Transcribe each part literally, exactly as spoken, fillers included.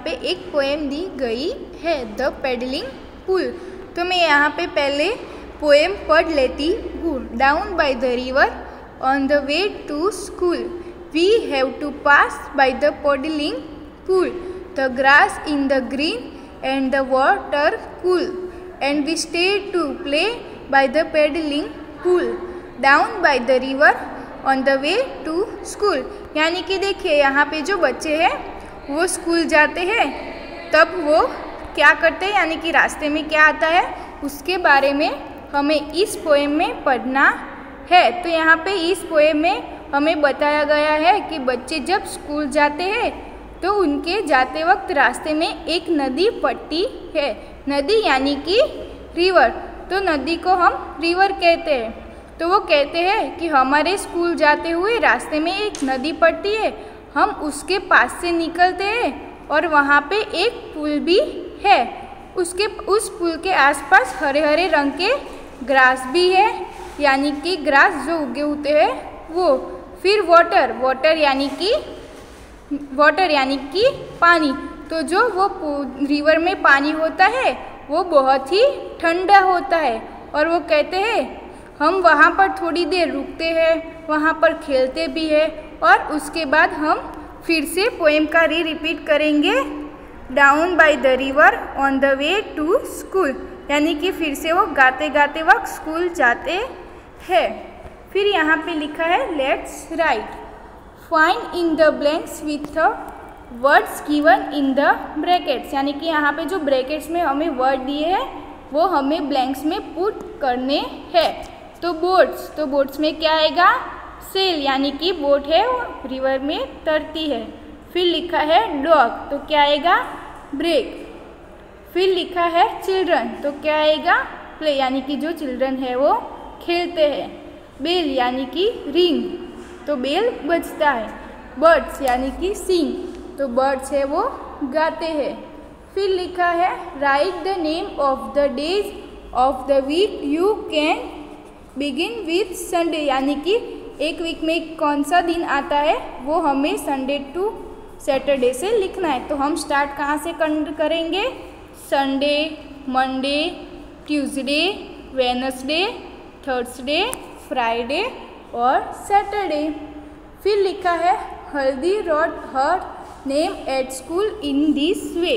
पे एक पोएम दी गई है, द पेडलिंग पुल। तो मैं यहाँ पे पहले पोएम पढ़ लेती हूँ। Down by the river on the way to school, we have to pass by the paddling pool, the grass in the green and the water cool, and we stay to play by the paddling pool, down by the river on the way to school. यानी कि देखिए यहाँ पे जो बच्चे हैं वो school जाते हैं, तब वो क्या करते हैं, यानी कि रास्ते में क्या आता है उसके बारे में हमें इस पोएम में पढ़ना है। तो यहाँ पे इस पोएम में हमें बताया गया है कि बच्चे जब स्कूल जाते हैं तो उनके जाते वक्त रास्ते में एक नदी पड़ती है। नदी यानी कि रिवर, तो नदी को हम रिवर कहते हैं। तो वो कहते हैं कि हमारे स्कूल जाते हुए रास्ते में एक नदी पड़ती है, हम उसके पास से निकलते हैं और वहाँ पे एक पुल भी है। उसके उस पुल के आसपास हरे हरे रंग के ग्रास भी है, यानी कि ग्रास जो उगे होते हैं वो। फिर वाटर, वाटर यानी कि वाटर यानी कि पानी। तो जो वो रिवर में पानी होता है वो बहुत ही ठंडा होता है और वो कहते हैं हम वहाँ पर थोड़ी देर रुकते हैं, वहाँ पर खेलते भी हैं और उसके बाद हम फिर से पोएम का री रिपीट करेंगे, down by the river on the way to school. यानी कि फिर से वो गाते गाते वक्त स्कूल जाते हैं। फिर यहाँ पे लिखा है let's write, find in the blanks with the words given in the brackets. यानी कि यहाँ पे जो ब्रैकेट्स में हमें वर्ड दिए हैं वो हमें ब्लैंक्स में पुट करने हैं। तो बोट्स, तो बोट्स में क्या आएगा, सेल, यानी कि बोट है वो रिवर में तैरती है। फिर लिखा है डॉग, तो क्या आएगा, ब्रेक। फिर लिखा है चिल्ड्रन, तो क्या आएगा, प्ले, यानी कि जो चिल्ड्रन है वो खेलते हैं। बेल यानी कि रिंग, तो बेल बजता है। बर्ड्स यानी कि सिंग, तो बर्ड्स है वो गाते हैं। फिर लिखा है write the name of the days of the week, you can begin with Sunday. यानी कि एक वीक में कौन सा दिन आता है वो हमें संडे टू सैटरडे से लिखना है। तो हम स्टार्ट कहाँ से करेंगे, Sunday, Monday, Tuesday, Wednesday, Thursday, Friday और सैटरडे। फिर लिखा है Haldi wrote her name at school in this way,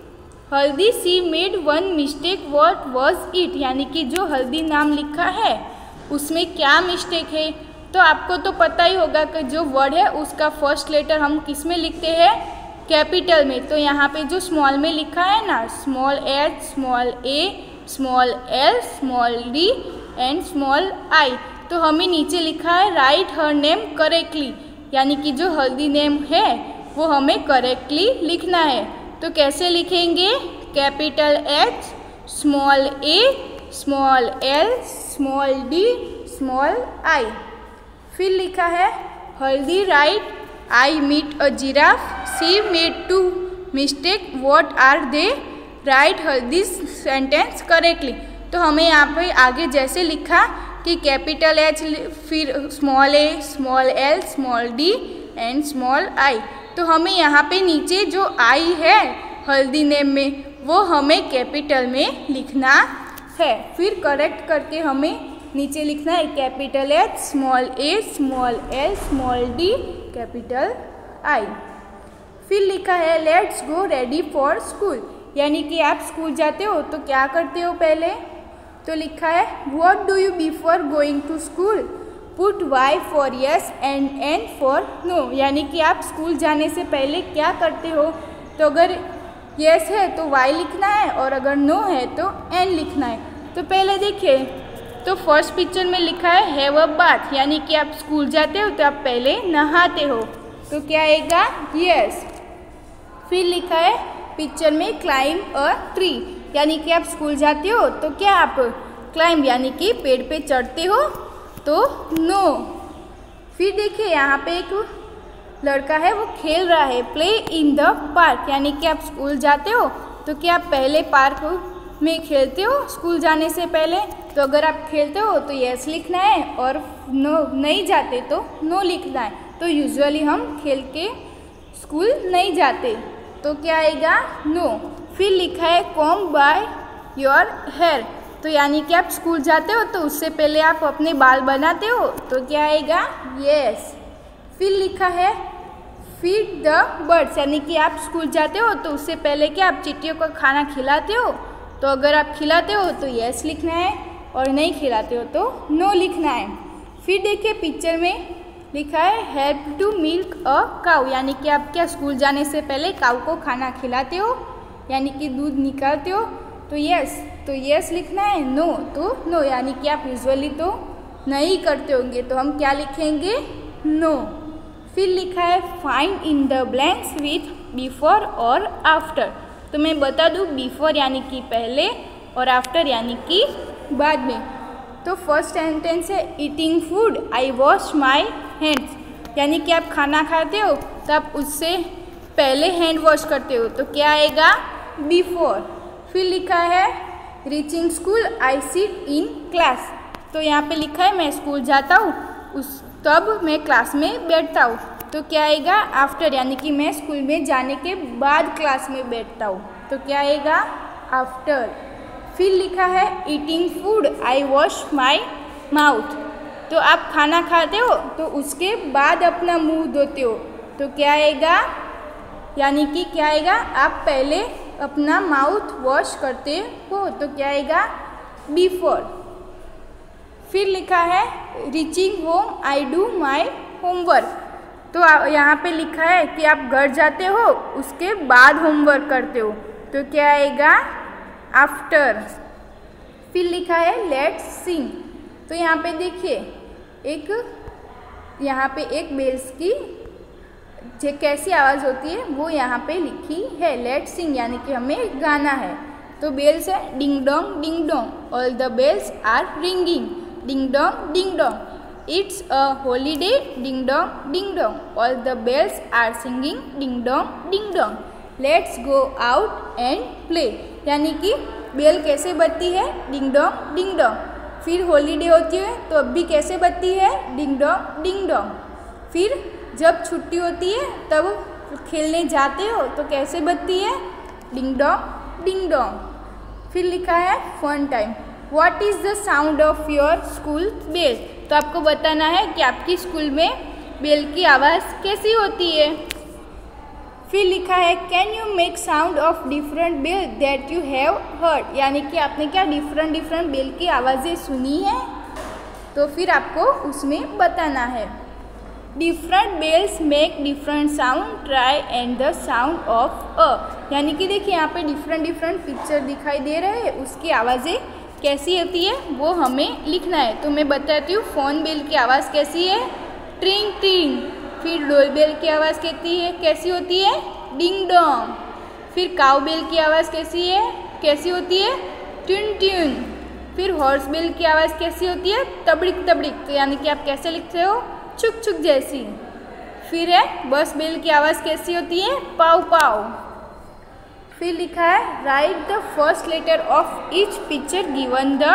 Haldi she made one mistake, what was it. यानी कि जो हल्दी नाम लिखा है उसमें क्या मिस्टेक है। तो आपको तो पता ही होगा कि जो वर्ड है उसका फर्स्ट लेटर हम किस में लिखते हैं, कैपिटल में। तो यहाँ पे जो स्मॉल में लिखा है ना, small H, small A, small L, small D and small I. तो हमें नीचे लिखा है राइट हर नेम करेक्टली, यानी कि जो हल्दी नेम है वो हमें करेक्टली लिखना है। तो कैसे लिखेंगे, capital H, small A, small L, small D, small I. फिर लिखा है Haldi write I meet a giraffe, she made two mistake, what are they, write Haldi sentence correctly. तो हमें यहाँ पे आगे जैसे लिखा कि कैपिटल एच, फिर small A, small L, small D and small I. तो हमें यहाँ पे नीचे जो आई है हल्दी नेम में वो हमें कैपिटल में लिखना है। फिर करेक्ट करके हमें नीचे लिखना है capital H, small A, small L, small D, capital I. फिर लिखा है let's go ready for school, यानी कि आप स्कूल जाते हो तो क्या करते हो पहले। तो लिखा है what do you before going to school, put Y for yes and N for no. यानी कि आप स्कूल जाने से पहले क्या करते हो। तो अगर यस है तो वाई लिखना है और अगर नो है तो एन लिखना है। तो पहले देखिए, तो फर्स्ट पिक्चर में लिखा है हैव अ बाथ, यानी कि आप स्कूल जाते हो तो आप पहले नहाते हो। तो क्या आएगा, यस। फिर लिखा है पिक्चर में क्लाइंब अ ट्री, यानी कि आप स्कूल जाते हो तो क्या आप क्लाइंब यानी कि पेड़ पे चढ़ते हो, तो नो। फिर देखिए यहाँ पे एक लड़का है वो खेल रहा है, प्ले इन द पार्क, यानी कि आप स्कूल जाते हो तो क्या आप पहले पार्क में खेलते हो स्कूल जाने से पहले। तो अगर आप खेलते हो तो यस लिखना है और नो नहीं जाते तो नो लिखना है। तो यूजुअली हम खेल के स्कूल नहीं जाते। तो क्या आएगा नो। फिर लिखा है कॉम बाय योर हेयर, तो यानी कि आप स्कूल जाते हो तो उससे पहले आप अपने बाल बनाते हो, तो क्या आएगा यस। फिर लिखा है फीड द बर्ड्स, यानी कि आप स्कूल जाते हो तो उससे पहले क्या आप चिट्टियों को खाना खिलाते हो, तो अगर आप खिलाते हो तो यस लिखना है और नहीं खिलाते हो तो नो लिखना है। फिर देखिए पिक्चर में लिखा है help to milk a cow, यानी कि आप क्या स्कूल जाने से पहले काऊ को खाना खिलाते हो, यानी कि दूध निकालते हो, तो यस, तो यस लिखना है। नो तो नो, यानी कि आप यूजुअली तो नहीं करते होंगे, तो हम क्या लिखेंगे नो। फिर लिखा है find in the blanks with before और आफ्टर, तो मैं बता दूँ बिफोर यानी कि पहले और आफ्टर यानी कि बाद में। तो फर्स्ट सेंटेंस है eating food I wash my hands, यानी कि आप खाना खाते हो तो आप उससे पहले हैंड वॉश करते हो, तो क्या आएगा बिफोर। फिर लिखा है reaching school I sit in class, तो यहाँ पे लिखा है मैं स्कूल जाता हूँ उस तब मैं क्लास में बैठता हूँ, तो क्या आएगा आफ्टर, यानी कि मैं स्कूल में जाने के बाद क्लास में बैठता हूँ, तो क्या आएगा आफ्टर। फिर लिखा है eating food I wash my mouth, तो आप खाना खाते हो तो उसके बाद अपना मुंह धोते हो, तो क्या आएगा, यानी कि क्या आएगा आप पहले अपना माउथ वॉश करते हो, तो क्या आएगा बिफोर। फिर लिखा है reaching home I do my homework, तो यहाँ पे लिखा है कि आप घर जाते हो उसके बाद होमवर्क करते हो, तो क्या आएगा आफ्टर। फिर लिखा है लेट्स सिंग, तो यहाँ पे देखिए एक यहाँ पे एक बेल्स की जो कैसी आवाज़ होती है वो यहाँ पे लिखी है, लेट्स सिंग यानी कि हमें गाना है। तो बेल्स है ding dong ding dong, all the bells are ringing, ding dong ding dong, it's a holiday, ding dong ding dong, all the bells are singing, ding dong ding dong, let's go out and play, यानी कि bell कैसे बजती है ding dong ding dong. फिर holiday होती है तो अब भी कैसे बजती है डिंग डोंग डिंग डोंग। फिर जब छुट्टी होती है तब खेलने जाते हो तो कैसे बजती है डिंग डोंग डिंग डोंग। फिर लिखा है fun time, what is the sound of your school bell, तो आपको बताना है कि आपकी स्कूल में बेल की आवाज़ कैसी होती है। फिर लिखा है can you make sound of different bell that you have heard, यानी कि आपने क्या डिफरेंट डिफरेंट बेल की आवाज़ें सुनी है, तो फिर आपको उसमें बताना है। Different bells make different sound, try and the sound of a, यानी कि देखिए यहाँ पे डिफरेंट डिफरेंट पिक्चर दिखाई दे रहे हैं, उसकी आवाज़ें कैसी होती है वो हमें लिखना है। तो मैं बताती हूँ फोन बेल की आवाज़ कैसी है ट्रिंग ट्रिंग, फिर डोल बेल की आवाज़ कहती है कैसी होती है डिंग डोंग, फिर काऊ बेल की आवाज़ कैसी है कैसी होती है ट्यून ट्यून, फिर हॉर्स बेल की आवाज़ कैसी होती है तबड़िक तबड़िक, तो यानी कि आप कैसे लिखते हो चुक चुक जैसी। फिर है बस बेल की आवाज़ कैसी होती है पाव पाव। फिर लिखा है write the first letter of each picture given the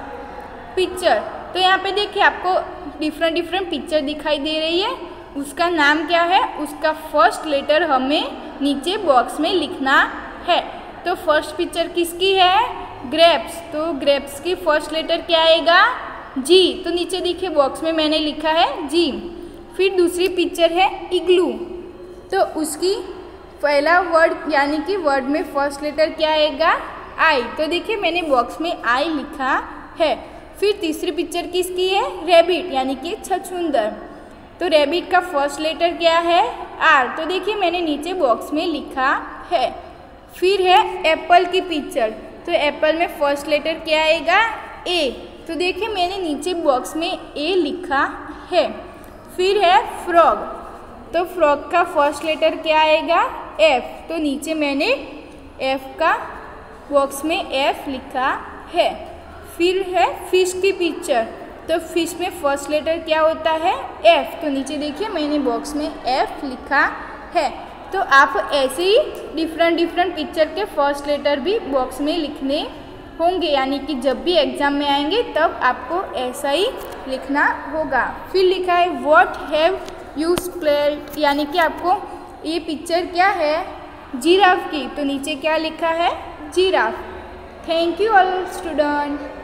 picture, तो यहाँ पे देखिए आपको डिफरेंट डिफरेंट पिक्चर दिखाई दे रही है, उसका नाम क्या है उसका फर्स्ट लेटर हमें नीचे बॉक्स में लिखना है। तो फर्स्ट पिक्चर किसकी है ग्रेप्स, तो ग्रेप्स की फर्स्ट लेटर क्या आएगा जी, तो नीचे देखिए बॉक्स में मैंने लिखा है जी। फिर दूसरी पिक्चर है इग्लू, तो उसकी पहला वर्ड यानी कि वर्ड में फर्स्ट लेटर क्या आएगा आई, तो देखिए मैंने बॉक्स में आई लिखा है। फिर तीसरी पिक्चर किसकी है रैबिट यानी कि छछूंदर, तो रैबिट का फर्स्ट लेटर क्या है आर, तो देखिए मैंने नीचे बॉक्स में लिखा है। फिर है एप्पल की पिक्चर, तो एप्पल में फर्स्ट लेटर क्या आएगा ए, तो देखिए मैंने नीचे बॉक्स में ए लिखा है। फिर है फ्रॉग, तो फ्रॉग का फर्स्ट लेटर क्या आएगा एफ, तो नीचे मैंने एफ का बॉक्स में एफ लिखा है। फिर है फिश की पिक्चर, तो फिश में फर्स्ट लेटर क्या होता है एफ, तो नीचे देखिए मैंने बॉक्स में एफ लिखा है। तो आप ऐसे ही डिफरेंट डिफरेंट पिक्चर के फर्स्ट लेटर भी बॉक्स में लिखने होंगे, यानी कि जब भी एग्जाम में आएंगे तब आपको ऐसा ही लिखना होगा। फिर लिखा है व्हाट हैव यू स्पेल्ड, यानी कि आपको ये पिक्चर क्या है जिराफ की, तो नीचे क्या लिखा है? Giraffe. Thank you all student.